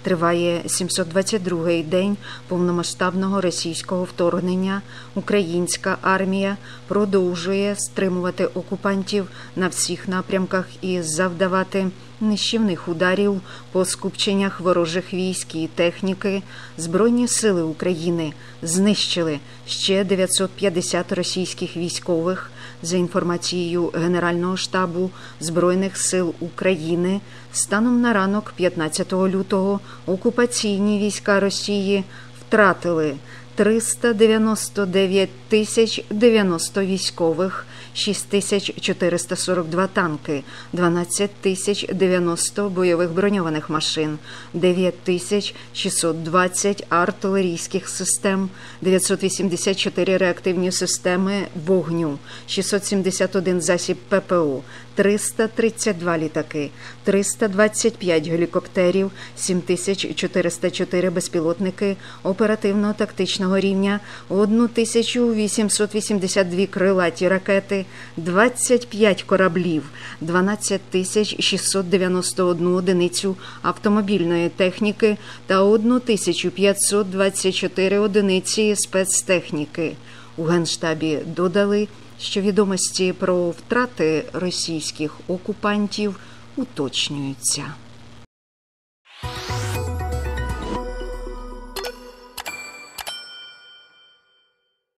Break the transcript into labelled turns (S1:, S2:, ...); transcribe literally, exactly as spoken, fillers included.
S1: Триває сімсот двадцять другий день повномасштабного російського вторгнення. Українська армія продовжує стримувати окупантів на всіх напрямках і завдавати нищівних ударів по скупченнях ворожих військ і техніки. Збройні сили України знищили ще дев'ятсот п'ятдесят російських військових. За інформацією Генерального штабу Збройних сил України, станом на ранок п'ятнадцятого лютого окупаційні війська Росії втратили триста дев'яносто дев'ять тисяч дев'яносто військових, шість тисяч чотириста сорок два танки, дванадцять тисяч дев'яносто бойових броньованих машин, дев'ять тисяч шістсот двадцять артилерійських систем, дев'ятсот вісімдесят чотири реактивні системи вогню, шістсот сімдесят один засіб ППО, триста тридцять два літаки, триста двадцять п'ять гелікоптерів, сім тисяч чотириста чотири безпілотники оперативно-тактичного рівня, тисячу вісімсот вісімдесят дві крилаті ракети, двадцять п'ять кораблів, дванадцять тисяч шістсот дев'яносто одну одиницю автомобільної техніки та тисячу п'ятсот двадцять чотири одиниці спецтехніки. У Генштабі додали, що відомості про втрати російських окупантів уточнюються.